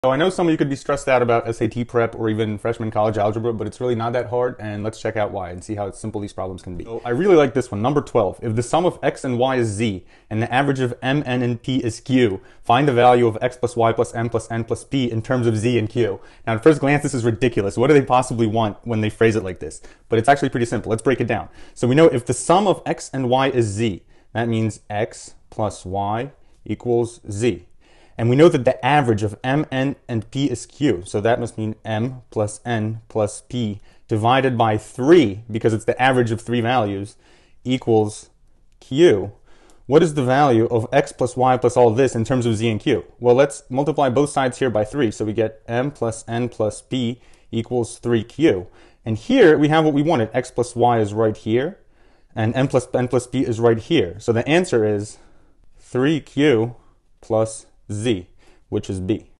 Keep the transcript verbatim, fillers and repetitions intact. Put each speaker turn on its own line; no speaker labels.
So I know some of you could be stressed out about S A T prep or even freshman college algebra, but it's really not that hard, and let's check out why and see how simple these problems can be. So I really like this one, number twelve. If the sum of x and y is z, and the average of m, n, and p is q, find the value of x plus y plus m plus n plus p in terms of z and q. Now at first glance this is ridiculous. What do they possibly want when they phrase it like this? But it's actually pretty simple. Let's break it down. So we know if the sum of x and y is z, that means x plus y equals z. And we know that the average of m, n, and p is q. So that must mean m plus n plus p divided by three, because it's the average of three values, equals q. What is the value of x plus y plus all this in terms of z and q? Well, let's multiply both sides here by three. So we get m plus n plus p equals three q. And here we have what we wanted. X plus y is right here, and m plus n plus p is right here. So the answer is three q plus z, which is B.